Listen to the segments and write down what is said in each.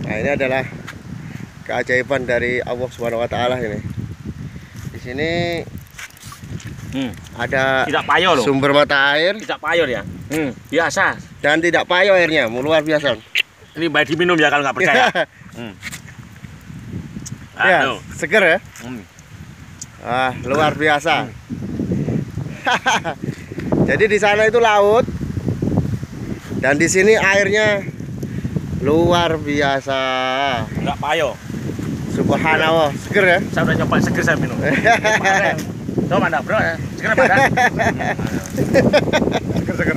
Nah, ini adalah keajaiban dari Allah Subhanahu wa taala ini. Di sini ada tidak payo loh. Sumber mata air. Tidak payo ya. Biasa. Dan tidak payo airnya, luar biasa. Ini baik diminum ya kalau nggak percaya. Ya, seger ya. Luar biasa. Jadi di sana itu laut. Dan di sini airnya luar biasa. Nggak payo. Subhanallah, seger ya. Saya udah nyoba seger saya minum. Coba mana bro ya? Seger mana? Seger.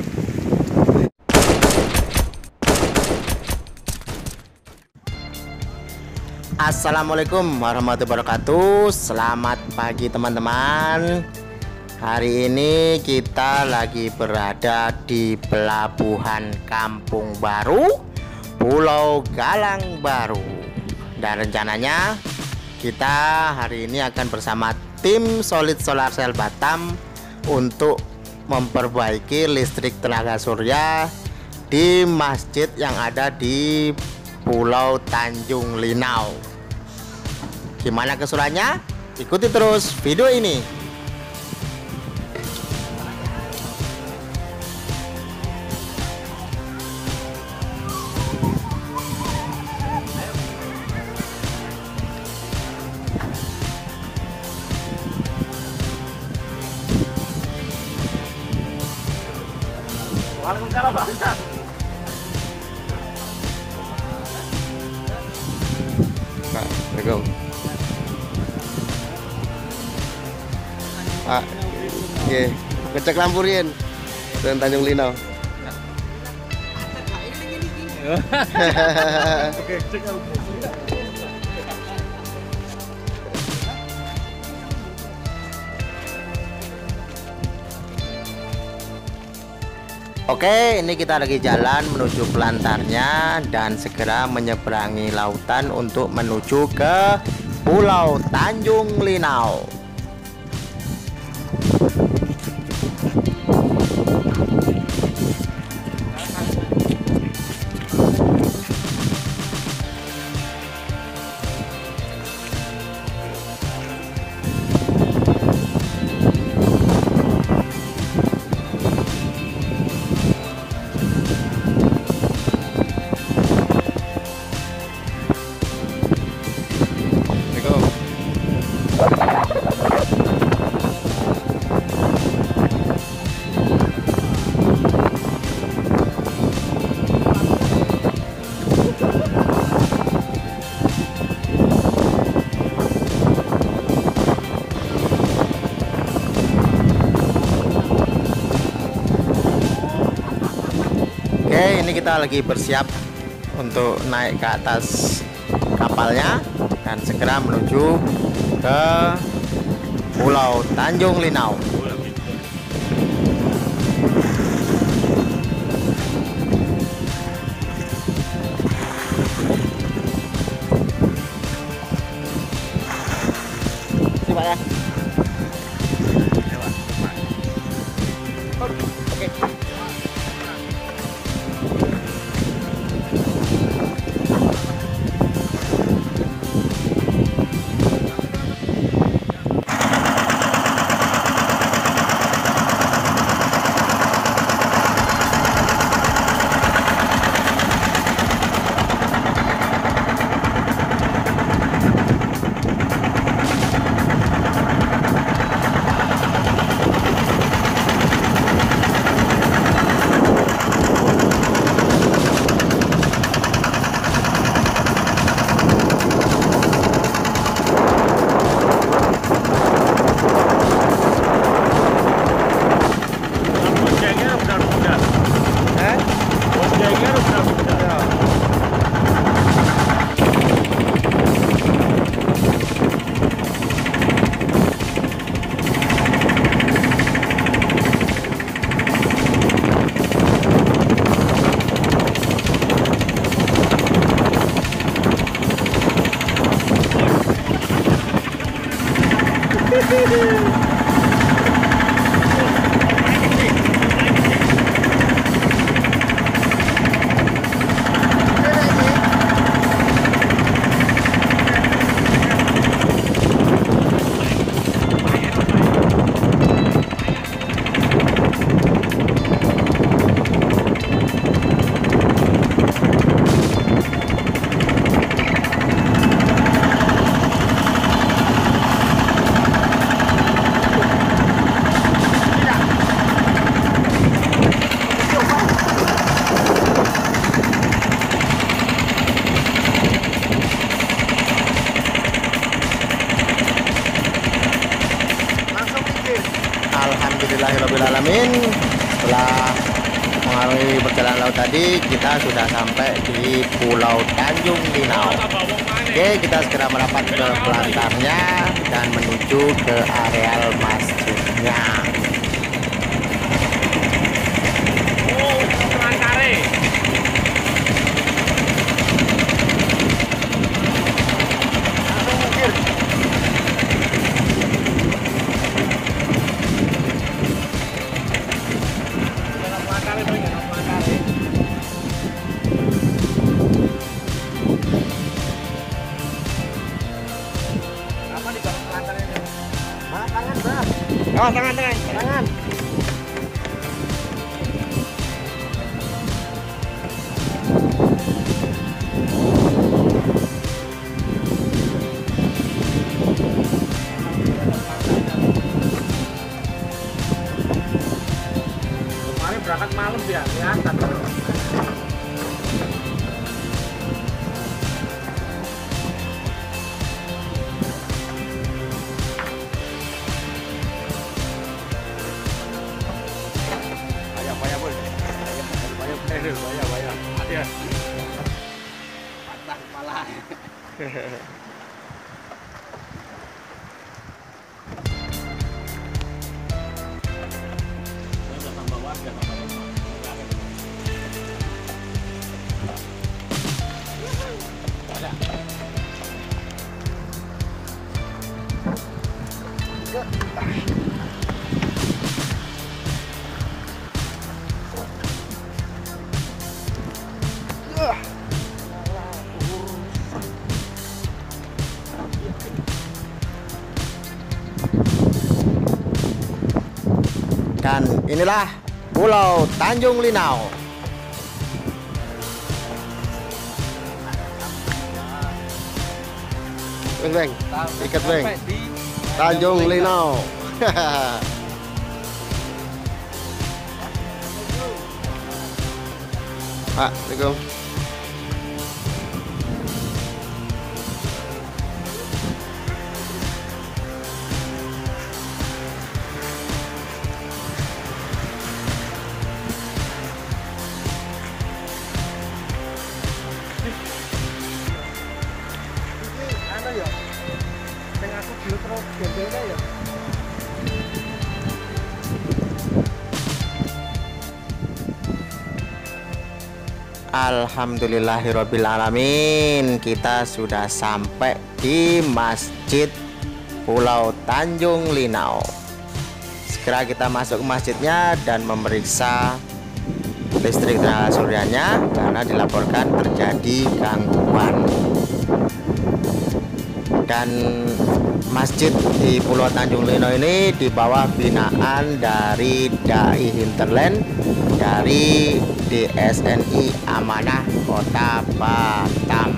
Assalamualaikum warahmatullahi wabarakatuh. Selamat pagi teman-teman. Hari ini kita lagi berada di Pelabuhan Kampung Baru, Pulau Galang Baru. Dan rencananya kita hari ini akan bersama tim Solid Solar Cell Batam untuk memperbaiki listrik tenaga surya di masjid yang ada di Pulau Tanjung Linau. Gimana keseruannya? Ikuti terus video ini. Waalaikumsalam Pak Ustaz. Assalamualaikum Pak. Oke, ngecek lampu Rien dan Tanjung Linau. Oke, cek lampu. Oke, ini kita lagi jalan menuju pelantarnya dan segera menyeberangi lautan untuk menuju ke Pulau Tanjung Linau. Oke, ini kita lagi bersiap untuk naik ke atas kapalnya dan segera menuju ke Pulau Tanjung Linau. Coba ya. Oke. alamin. Setelah mengalami perjalanan laut tadi, kita sudah sampai di Pulau Tanjung Linau. Oke, kita segera merapat ke pelantarnya dan menuju ke areal masjidnya. Oh, tangan. Kemarin berangkat malam dia, kelihatan. Bahaya. Hati ya. Patah kepala. Dan inilah Pulau Tanjung Linau. Beng, ikat beng. Tanjung Linau. Pak, Assalamualaikum. Ya. Sing aku filter gendengnya ya. Alhamdulillahirobbilalamin, kita sudah sampai di Masjid Pulau Tanjung Linau. Segera kita masuk ke masjidnya dan memeriksa listrik tenaga suryanya karena dilaporkan terjadi gangguan. Dan masjid di Pulau Tanjung Linau ini di bawah binaan dari Dai Hinterland dari DSNI Amanah Kota Batam.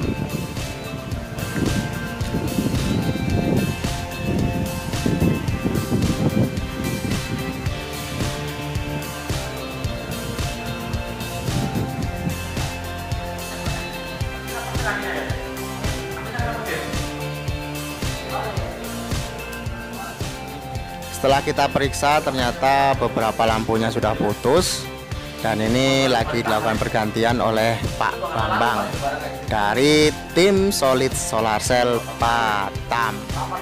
Setelah kita periksa ternyata beberapa lampunya sudah putus dan ini lagi dilakukan pergantian oleh Pak Bambang dari tim Solid Solar Cell Batam.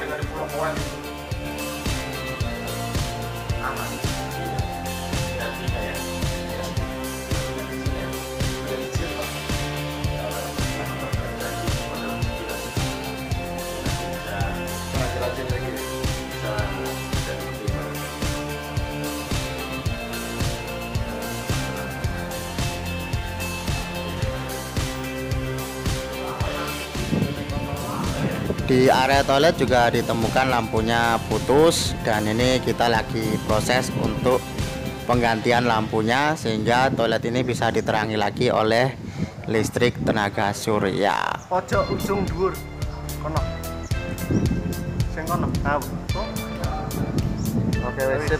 Di area toilet juga ditemukan lampunya putus dan ini kita lagi proses untuk penggantian lampunya sehingga toilet ini bisa diterangi lagi oleh listrik tenaga surya. Pojok ujung dhuwur. Kono. Sing kono. Oke, sip.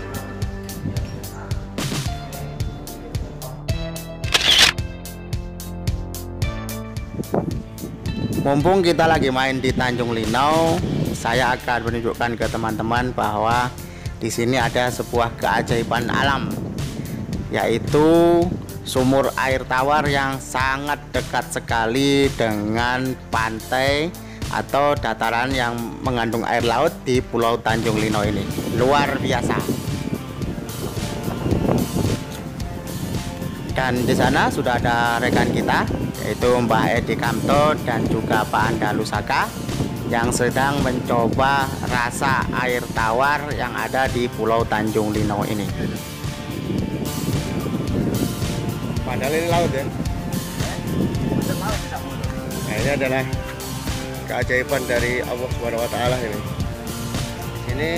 Mumpung kita lagi main di Tanjung Linau, saya akan menunjukkan ke teman-teman bahwa di sini ada sebuah keajaiban alam, yaitu sumur air tawar yang sangat dekat sekali dengan pantai atau dataran yang mengandung air laut di Pulau Tanjung Lino ini. Luar biasa. Dan di sana sudah ada rekan kita, yaitu Mbak Edi Kamto dan juga Pak Anda Lusaka, yang sedang mencoba rasa air tawar yang ada di Pulau Tanjung Lino ini. Padahal ini laut ya. Nah, ini adalah keajaiban dari Allah Subhanahu wa taala ini. Ini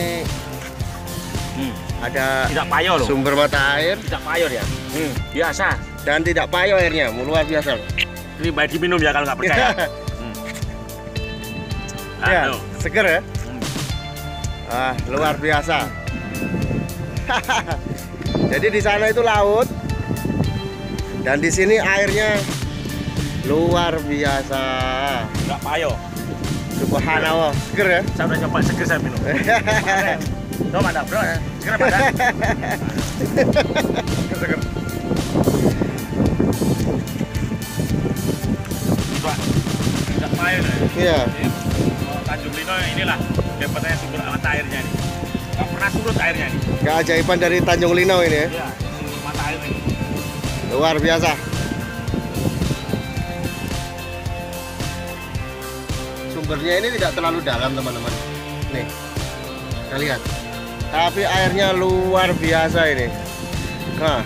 ada Tidak payah loh. sumber mata air Tidak payah ya. Biasa. dan tidak payah airnya, luar biasa. Ini baik diminum ya kalau nggak percaya. Ya, Aduh. seger ya. Luar biasa. Jadi di sana itu laut dan di sini airnya luar biasa. Nggak payah. Subhanallah, seger ya. Saya udah coba seger saya minum. Tuh mantap bro. Seger apa? Seger. Tidak payah ya. Iya. Tanjung Lino inilah dapatnya sumber mata airnya nih. Nggak pernah surut airnya nih. Keajaiban dari Tanjung Lino ini ya. Iya, sumber mata air ini. Luar biasa. Sumbernya ini tidak terlalu dalam teman-teman. Nih, kita lihat. Tapi airnya luar biasa ini. Nah,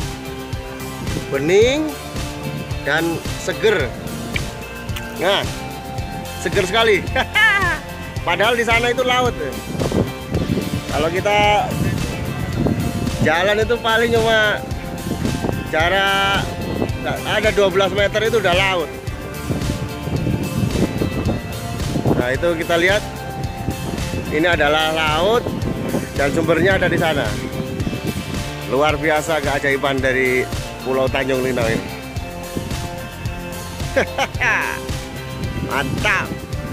bening dan seger. Nah, seger sekali. Padahal di sana itu laut. Kalau kita jalan itu paling cuma jarak ada 12 meter itu udah laut. Nah, itu kita lihat ini adalah laut dan sumbernya ada di sana. Luar biasa keajaiban dari Pulau Tanjung Lino ini. Mantap.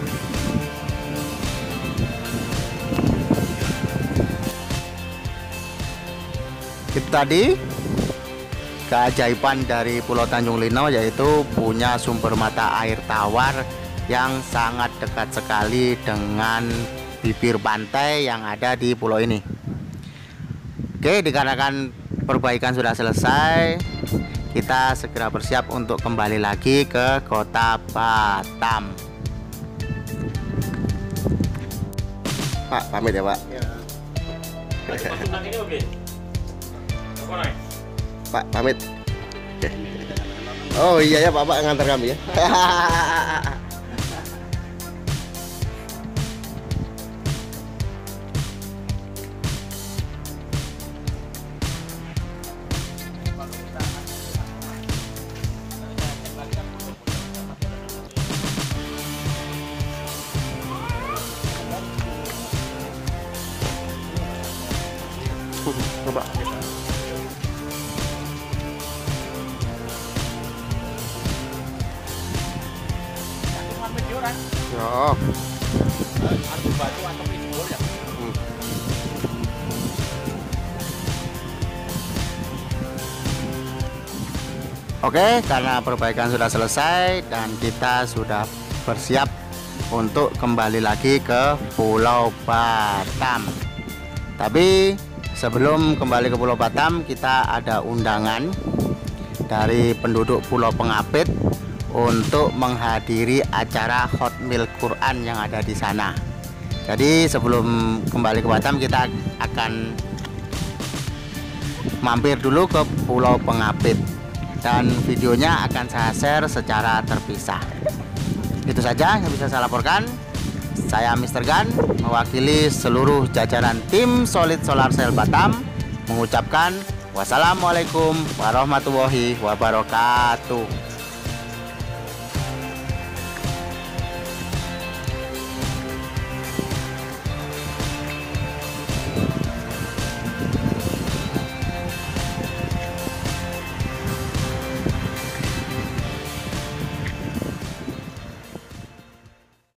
Itu tadi keajaiban dari Pulau Tanjung Lino, yaitu punya sumber mata air tawar yang sangat dekat sekali dengan bibir pantai yang ada di pulau ini. Oke, dikarenakan perbaikan sudah selesai, kita segera bersiap untuk kembali lagi ke kota Batam. Pak, pamit ya Pak. Masukkan ini oke. Pak, pamit. Oh iya ya Pak, ngantar kami ya. Coba. Ya. Oke, karena perbaikan sudah selesai dan kita sudah bersiap untuk kembali lagi ke Pulau Batam. Tapi sebelum kembali ke Pulau Batam, kita ada undangan dari penduduk Pulau Pengapit untuk menghadiri acara Hot Milk Quran yang ada di sana. Jadi sebelum kembali ke Batam, kita akan mampir dulu ke Pulau Pengapit dan videonya akan saya share secara terpisah. Itu saja yang bisa saya laporkan. Saya Mr. Gun mewakili seluruh jajaran tim Solid Solar Cell Batam mengucapkan wassalamualaikum warahmatullahi wabarakatuh.